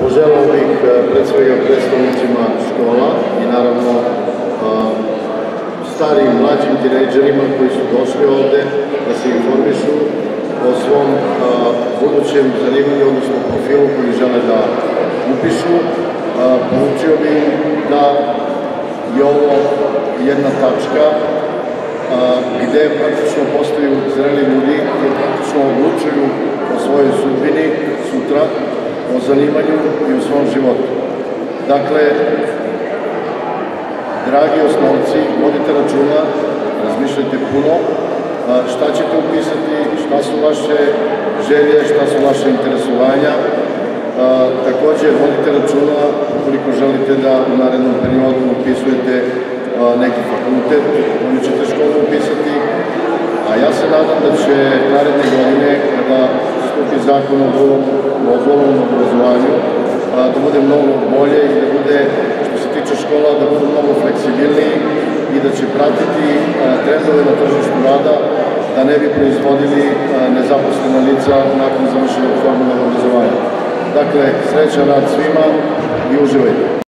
Poželeo bih pred svega predstavnicima škola i naravno starijim, mlađim tinejdžerima koji su došli ovde da se informišu o svom budućem zanimanju, odnosno profilu koji žele da upišu. Poručio bih da je ovo jedna tačka gde praktično postaju zreli ljudi i praktično odlučuju o svojoj sudbini sutra, o zanimanju i o svom životu. Dakle, dragi osnovci, vodite računa, razmišljajte puno šta ćete upisati, šta su vaše želje, šta su vaše interesovanja. Takođe, vodite računa ukoliko želite da u narednom periodu upisujete neki fakultet, oni ćete školu upisati, a ja se nadam da će naredne godine, kada stupi zakon o dualnom obrazovanju, da bude mnogo bolje i da bude, što se tiče škola, da budu mnogo fleksibilniji i da će pratiti trendove na tržištu rada, da ne bi proizvodili nezaposlena lica nakon završenog formalnog obrazovanja. Dakle, srećan rad svima i uživajte.